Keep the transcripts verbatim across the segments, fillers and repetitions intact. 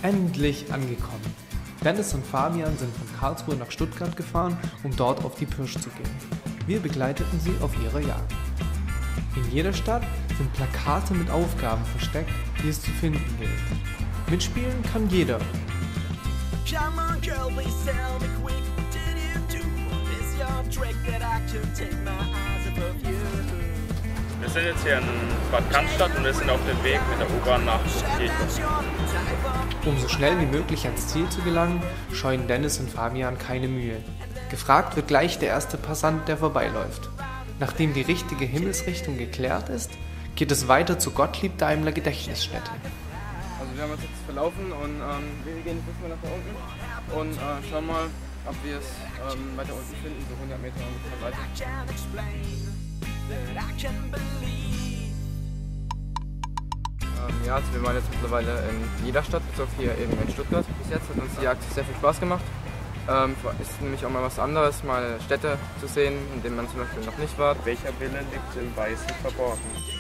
Endlich angekommen. Dennis und Fabian sind von Karlsruhe nach Stuttgart gefahren, um dort auf die Pirsch zu gehen. Wir begleiteten sie auf ihrer Jagd. In jeder Stadt sind Plakate mit Aufgaben versteckt, die es zu finden gilt. Mitspielen kann jeder. Wir sind jetzt hier in Bad Cannstatt und wir sind auf dem Weg mit der U-Bahn nach Kirchen. Um so schnell wie möglich ans Ziel zu gelangen, scheuen Dennis und Fabian keine Mühe. Gefragt wird gleich der erste Passant, der vorbeiläuft. Nachdem die richtige Himmelsrichtung geklärt ist, geht es weiter zur Gottlieb Daimler Gedächtnisstätte. Also wir haben uns jetzt verlaufen und ähm, wir gehen jetzt mal nach da unten und äh, schauen mal, ob wir es ähm, weiter unten finden, so hundert Meter ungefähr weiter. Ähm, ja, also wir waren jetzt mittlerweile in jeder Stadt, bis auf hier eben in Stuttgart bis jetzt. Hat uns die Jagd sehr viel Spaß gemacht. Ähm, ist nämlich auch mal was anderes, mal Städte zu sehen, in denen man zum Beispiel noch nicht war. Welcher Wille liegt im Weißen verborgen?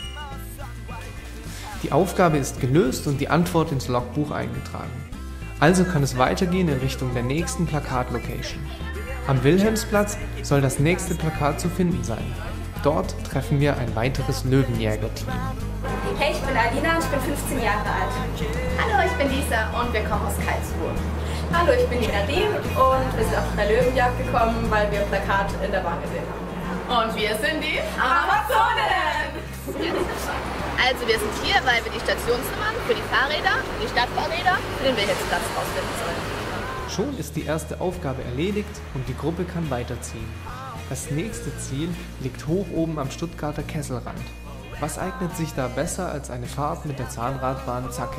Die Aufgabe ist gelöst und die Antwort ins Logbuch eingetragen. Also kann es weitergehen in Richtung der nächsten Plakat-Location. Am Wilhelmsplatz soll das nächste Plakat zu finden sein. Dort treffen wir ein weiteres Löwenjäger-Team. Hey, ich bin Alina und ich bin fünfzehn Jahre alt. Hallo, ich bin Lisa und wir kommen aus Karlsruhe. Hallo, ich bin die Nadine und wir sind auf der Löwenjagd gekommen, weil wir Plakat in der Bahn gesehen haben. Und wir sind die Amazonen! Also wir sind hier, weil wir die Stationsnummern für die Fahrräder, die Stadtfahrräder, für den Wilhelmsplatz rausfinden sollen. Schon ist die erste Aufgabe erledigt und die Gruppe kann weiterziehen. Das nächste Ziel liegt hoch oben am Stuttgarter Kesselrand. Was eignet sich da besser als eine Fahrt mit der Zahnradbahn Zacke?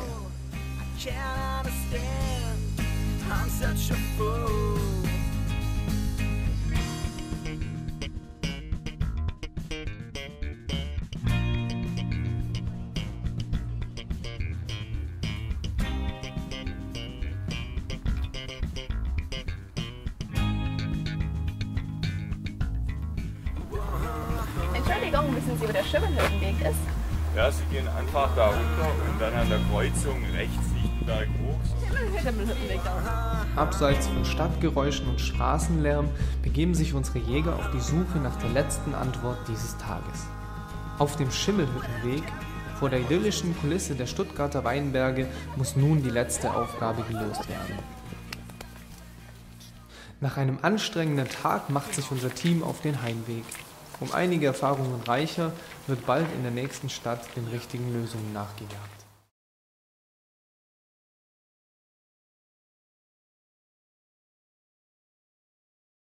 Entschuldigung, wissen Sie, wo der Schimmelhüttenweg ist? Ja, sie gehen einfach da runter und dann an der Kreuzung rechts liegt Berg hoch. Schimmelhüttenweg da. Abseits von Stadtgeräuschen und Straßenlärm begeben sich unsere Jäger auf die Suche nach der letzten Antwort dieses Tages. Auf dem Schimmelhüttenweg, vor der idyllischen Kulisse der Stuttgarter Weinberge, muss nun die letzte Aufgabe gelöst werden. Nach einem anstrengenden Tag macht sich unser Team auf den Heimweg. Um einige Erfahrungen reicher wird bald in der nächsten Stadt den richtigen Lösungen nachgejagt.